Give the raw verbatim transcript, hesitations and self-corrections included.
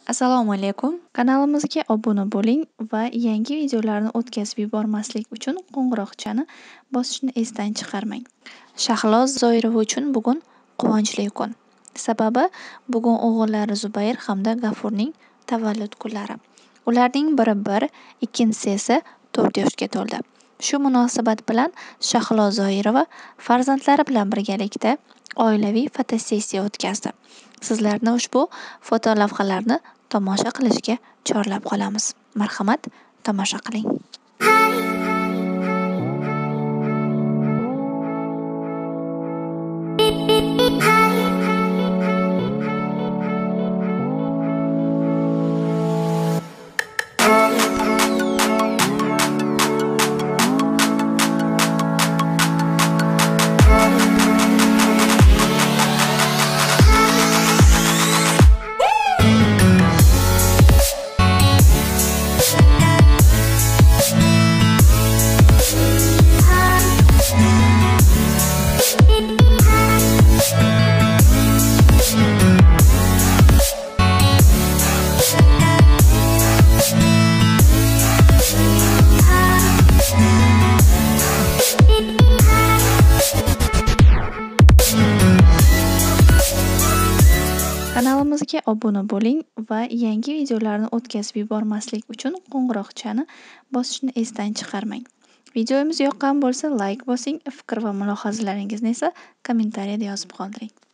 Assalomu alaykum. Kanalimizga obuna bo'ling va yangi videolarni o'tkazib yubormaslik uchun qo'ng'iroqchani bosishni esdan chiqarmang. Shahlo Zoirova uchun bugun quvonchli kun. Sababi bugun o'g'illari Zubayr hamda G'afurning tavallud kunlari. Ularning biri bir, ikkinchisi esa to'rt yoshga to'ldi. Shu munosabat bilan Shahlo Zoirova farzandlari bilan birgalikda oilaviy fotosessiya o'tkazdi. Sizlarni ushbu fotolavhalarni tomosha qilishga chorlab qolamiz. Marhamat, tomosha qiling. Kanalimizga obuna bo'ling va yangi videolarni o'tkazib yubormaslik uchun qo'ng'iroqchani bosishni esdan chiqarmang. Videomiz yoqqan bo'lsa like bosing, fikr va mulohazalaringizni esa kommentariyada yozib qoldiring.